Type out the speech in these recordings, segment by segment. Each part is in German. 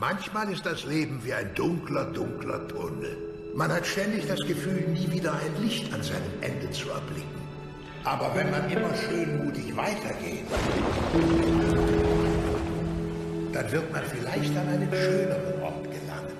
Manchmal ist das Leben wie ein dunkler, dunkler Tunnel. Man hat ständig das Gefühl, nie wieder ein Licht an seinem Ende zu erblicken. Aber wenn man immer schön mutig weitergeht, dann wird man vielleicht an einen schöneren Ort gelangen.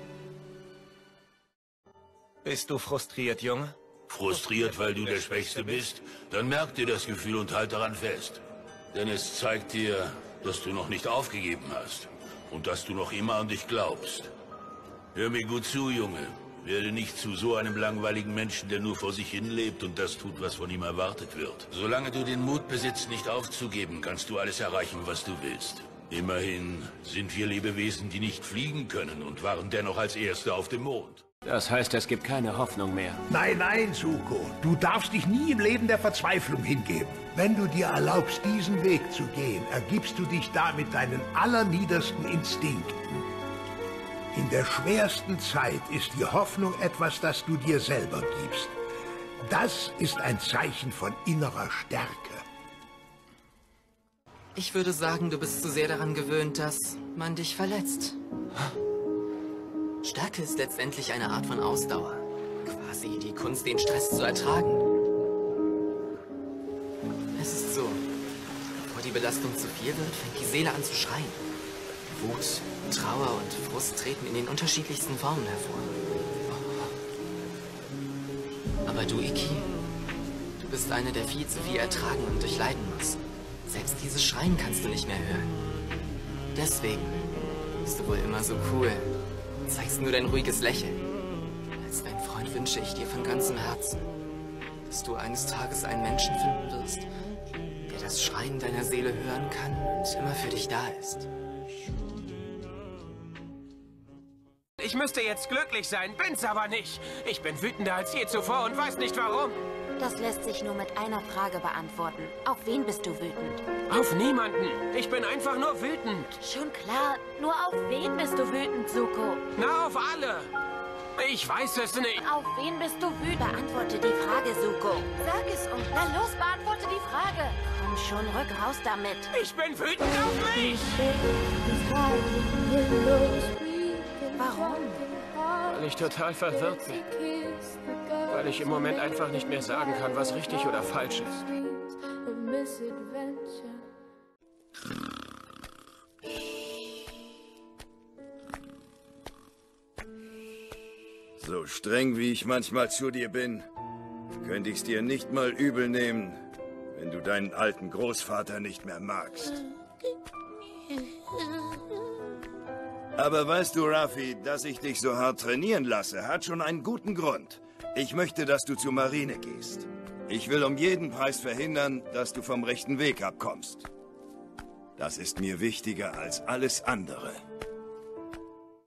Bist du frustriert, Junge? Frustriert, weil du der Schwächste bist? Dann merk dir das Gefühl und halt daran fest. Denn es zeigt dir, dass du noch nicht aufgegeben hast. Und dass du noch immer an dich glaubst. Hör mir gut zu, Junge. Werde nicht zu so einem langweiligen Menschen, der nur vor sich hin lebt und das tut, was von ihm erwartet wird. Solange du den Mut besitzt, nicht aufzugeben, kannst du alles erreichen, was du willst. Immerhin sind wir Lebewesen, die nicht fliegen können und waren dennoch als Erste auf dem Mond. Das heißt, es gibt keine Hoffnung mehr. Nein, nein, Zuko. Du darfst dich nie im Leben der Verzweiflung hingeben. Wenn du dir erlaubst, diesen Weg zu gehen, ergibst du dich damit deinen allerniedersten Instinkten. In der schwersten Zeit ist die Hoffnung etwas, das du dir selber gibst. Das ist ein Zeichen von innerer Stärke. Ich würde sagen, du bist zu sehr daran gewöhnt, dass man dich verletzt. Stärke ist letztendlich eine Art von Ausdauer. Quasi die Kunst, den Stress zu ertragen. Es ist so, bevor die Belastung zu viel wird, fängt die Seele an zu schreien. Wut, Trauer und Frust treten in den unterschiedlichsten Formen hervor. Aber du, Iki, du bist eine, der viel zu viel ertragen und durchleiden muss. Selbst dieses Schreien kannst du nicht mehr hören. Deswegen bist du wohl immer so cool. Zeigst nur dein ruhiges Lächeln. Als dein Freund wünsche ich dir von ganzem Herzen, dass du eines Tages einen Menschen finden wirst, der das Schreien deiner Seele hören kann und immer für dich da ist. Ich müsste jetzt glücklich sein, bin's aber nicht. Ich bin wütender als je zuvor und weiß nicht warum. Das lässt sich nur mit einer Frage beantworten. Auf wen bist du wütend? Auf niemanden. Ich bin einfach nur wütend. Schon klar. Nur auf wen bist du wütend, Zuko? Na, auf alle. Ich weiß es nicht. Auf wen bist du wütend? Beantworte die Frage, Zuko. Sag es uns. Na los, beantworte die Frage. Komm schon, rück raus damit. Ich bin wütend auf mich. Warum? Weil ich total verwirrt bin. Weil ich im Moment einfach nicht mehr sagen kann, was richtig oder falsch ist. So streng wie ich manchmal zu dir bin, könnte ich es dir nicht mal übel nehmen, wenn du deinen alten Großvater nicht mehr magst. Aber weißt du, Raffi, dass ich dich so hart trainieren lasse, hat schon einen guten Grund. Ich möchte, dass du zur Marine gehst. Ich will um jeden Preis verhindern, dass du vom rechten Weg abkommst. Das ist mir wichtiger als alles andere.